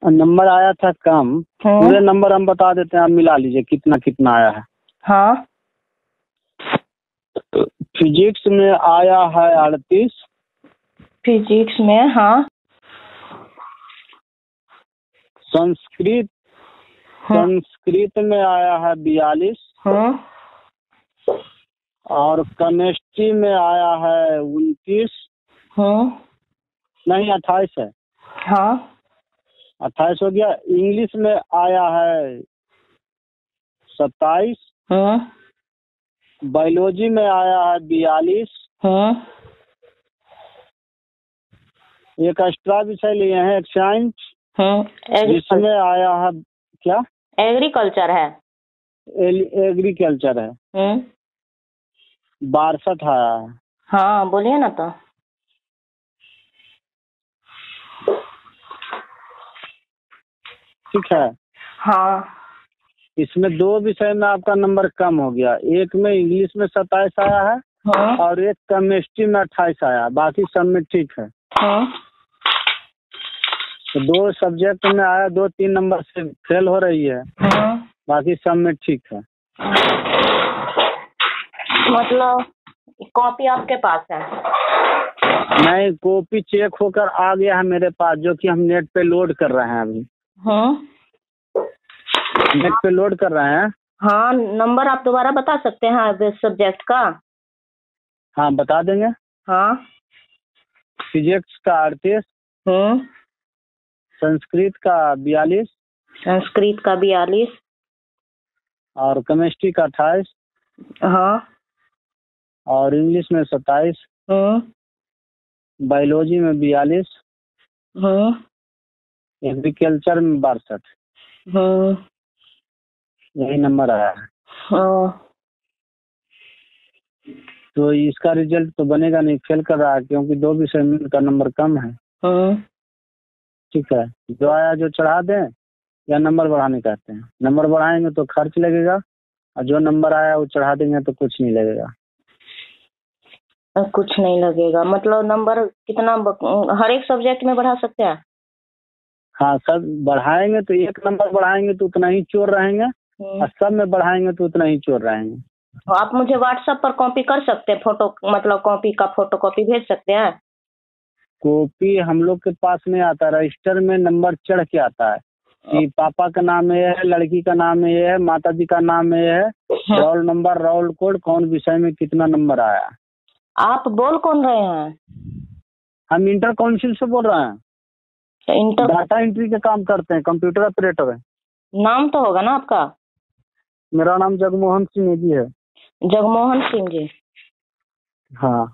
Number आया था कम। पूरे नंबर हम बता देते हैं, आप मिला लीजिए कितना कितना आया है। हाँ। फिजिक्स में आया है 38। फिजिक्स में, हाँ। संस्कृत संस्कृत में आया है 42। हाँ। और केमिस्ट्री में आया है 29। हाँ। नहीं, 28 है। हाँ। 28 हो गया। इंग्लिश में आया है 27। हाँ। बायोलॉजी में आया है 42। हाँ। एक एक्स्ट्रा विषय लिए हैं, एक साइंस, जिसमें आया है क्या, एग्रीकल्चर है। एग्रीकल्चर है। 62 आया है। हाँ, बोलिए ना तो। ठीक है। हाँ। इसमें 2 विषय में आपका नंबर कम हो गया। एक में इंग्लिश में 27 आया है। हाँ। और एक केमिस्ट्री में 28 आया। बाकी सब में ठीक है। हाँ। तो 2 सब्जेक्ट में आया, 2-3 नंबर से फेल हो रही है। हाँ। बाकी सब में ठीक है। मतलब कॉपी आपके पास है? नहीं, कॉपी चेक होकर आ गया है मेरे पास, जो कि हम नेट पे लोड कर रहे हैं अभी। हाँ। नेट पे लोड कर रहे हैं। हाँ, नंबर आप दोबारा बता सकते हैं सब्जेक्ट का? हाँ, बता देंगे। हाँ। फिजिक्स का 38। संस्कृत का 42। संस्कृत का 42। और केमिस्ट्री का 28। हाँ। और इंग्लिश में 27। बायोलॉजी में 42। एग्रीकल्चर में 62। यही नंबर आया है। तो इसका रिजल्ट तो बनेगा नहीं, फेल कर रहा है, क्योंकि 2 विषय में का नंबर कम है। ठीक है, जो आया जो चढ़ा दें, या नंबर बढ़ाने कहते हैं। नंबर बढ़ाएंगे तो खर्च लगेगा, और जो नंबर आया वो चढ़ा देंगे तो कुछ नहीं लगेगा। कुछ नहीं लगेगा मतलब नंबर कितना हर एक सब्जेक्ट में बढ़ा सकते हैं? हाँ, सब बढ़ाएंगे तो 1 नंबर बढ़ाएंगे तो उतना ही चोर रहेंगे, और सब में बढ़ाएंगे तो उतना ही चोर रहेंगे। तो आप मुझे व्हाट्सएप पर कॉपी कर सकते हैं, फोटो मतलब कॉपी का फोटो कॉपी भेज सकते हैं? कॉपी हम लोग के पास नहीं आता, रजिस्टर में नंबर चढ़ के आता है कि पापा का नाम ये है, लड़की का नाम ये है, माता जी का नाम ये है, रोल नंबर, रोल कोड, कौन विषय में कितना नंबर आया। आप बोल कौन रहे हैं? हम इंटर काउंसिल से बोल रहे हैं। इंटर डाटा एंट्री का काम करते हैं, कंप्यूटर ऑपरेटर है। नाम तो होगा ना आपका? मेरा नाम जगमोहन सिंह नेगी है। जगमोहन सिंह जी। हाँ।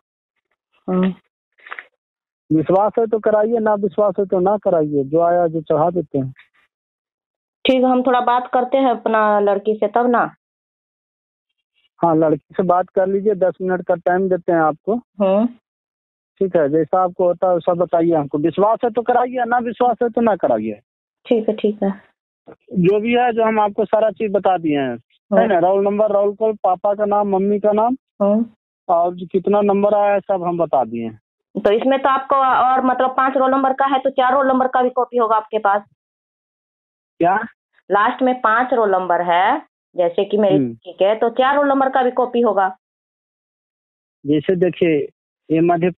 विश्वास है तो कराइए, ना विश्वास है तो ना कराइए, जो आया जो चढ़ा देते हैं। ठीक है, हम थोड़ा बात करते हैं अपना लड़की से तब ना। हाँ, लड़की से बात कर लीजिए, 10 मिनट का टाइम देते हैं आपको। ठीक है, जैसा आपको होता है वैसा बताइए हमको। विश्वास है तो कराइए, ना विश्वास है तो ना कराइए। ठीक है, ठीक है। जो भी है, जो हम आपको सारा चीज बता दिए हैं, है ना। रोल नंबर, रोल कॉल, पापा का नाम, मम्मी का नाम, और जो कितना नंबर आया है सब हम बता दिए हैं। तो इसमें तो आपको और मतलब 5 रोल नंबर का है तो 4 रोल नंबर का भी कॉपी होगा आपके पास? क्या? लास्ट में 5 रोल नंबर है, जैसे कि मेरी ठीक है, तो 4 रोल नंबर का भी कॉपी होगा। जैसे देखिए, ये मध्य।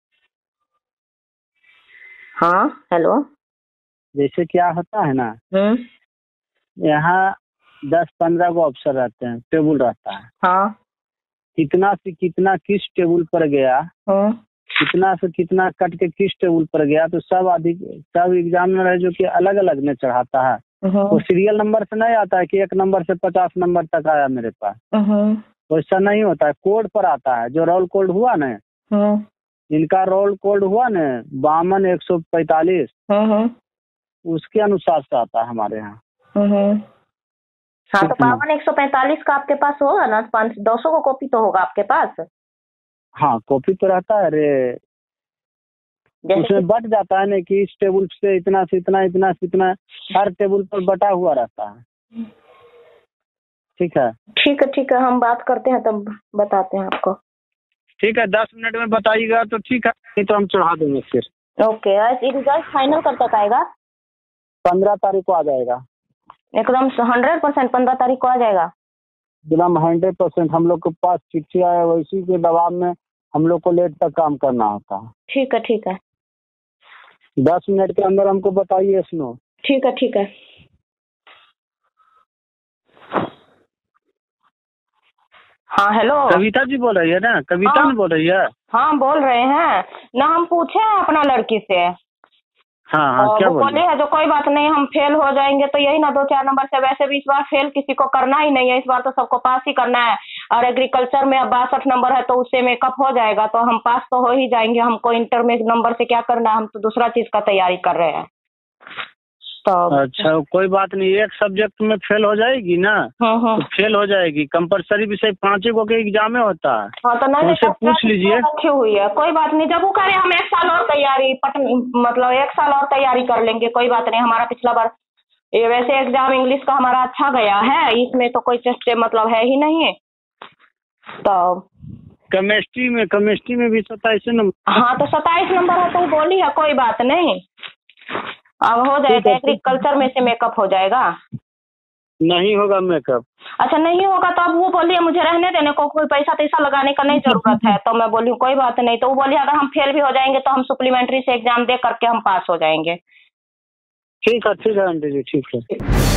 हाँ, हेलो। जैसे क्या होता है ना, यहाँ 10-15 को अफसर रहते हैं, टेबल रहता है। हाँ। कितना से कितना किस टेबल पर गया, कितना से कितना कट के किस टेबल पर गया, तो सब एग्जामिनर है जो कि अलग अलग में चढ़ाता है। वो सीरियल नंबर से नहीं आता है कि 1 नंबर से 50 नंबर तक आया मेरे पास। वैसा नहीं होता है, कोड पर आता है। जो रोल कोड हुआ ना, इनका रोल कोड हुआ ना 52-145, उसके अनुसार से आता है हमारे यहाँ। हाँ, तो 52-145 का आपके पास होगा ना? 200 को कॉपी तो होगा आपके पास? हाँ, कॉपी तो रहता है रे, उसमें बट जाता है ना कि इस टेबल से इतना से इतना, इतना से इतना, हर टेबल पर बटा हुआ रहता है। ठीक है, ठीक है, ठीक है, हम बात करते हैं तब बताते हैं आपको। ठीक है, 10 मिनट में बताइएगा तो ठीक है, नहीं तो हम चढ़ा देंगे फिर। ओके, रिजल्ट फाइनल कब तक आएगा? 15 तारीख को आ जाएगा। एकदम 100% 15 तारीख को आ जाएगा। एकदम 100% हम लोग के पास चिट्ठी आया, वैसी के दबाव में हम लोग को लेट तक काम करना होता है। ठीक है ठीक है। 10 मिनट के अंदर हमको बताइए स्नो। ठीक है ठीक है। हाँ हेलो, कविता जी बोल रही है ना? कविता हाँ बोल रही है? हाँ बोल रहे हैं ना, हम पूछे हैं अपना लड़की से। हाँ हाँ, क्या वो बोले है जो कोई बात नहीं, हम फेल हो जाएंगे तो यही ना 2-4 नंबर से, वैसे भी इस बार फेल किसी को करना ही नहीं है, इस बार तो सबको पास ही करना है। और एग्रीकल्चर में अब 62 नंबर है तो उससे मेकअप हो जाएगा, तो हम पास तो हो ही जाएंगे। हमको इंटर में नंबर से क्या करना है, हम तो दूसरा चीज का तैयारी कर रहे हैं। तो अच्छा कोई बात नहीं, एक सब्जेक्ट में फेल हो जाएगी ना तो फेल हो जाएगी। कंपलसरी विषय 5 गो के एग्जाम में होता है। हाँ तो नहीं, उनसे पूछ लीजिए। रखी हुई है, कोई बात नहीं। जब वो करे हम 1 साल और तैयारी मतलब 1 साल और तैयारी कर लेंगे, कोई बात नहीं। हमारा पिछला बार ये वैसे एग्जाम इंग्लिश का हमारा अच्छा गया है, इसमें तो कोई टेस्ट मतलब है ही नहीं। तो केमिस्ट्री में भी 27 नंबर। हाँ तो 27 नंबर है तो बोली है, कोई बात नहीं, अब हो जाएगा। एग्रीकल्चर में से मेकअप हो जाएगा। नहीं होगा मेकअप? अच्छा नहीं होगा तो अब वो बोलिए मुझे रहने देने को, कोई पैसा तैसा लगाने का नहीं जरूरत है। तो मैं बोली कोई बात नहीं। तो वो बोली अगर हम फेल भी हो जाएंगे तो हम सप्लीमेंट्री से एग्जाम दे करके हम पास हो जाएंगे। ठीक है आंटी जी, ठीक है।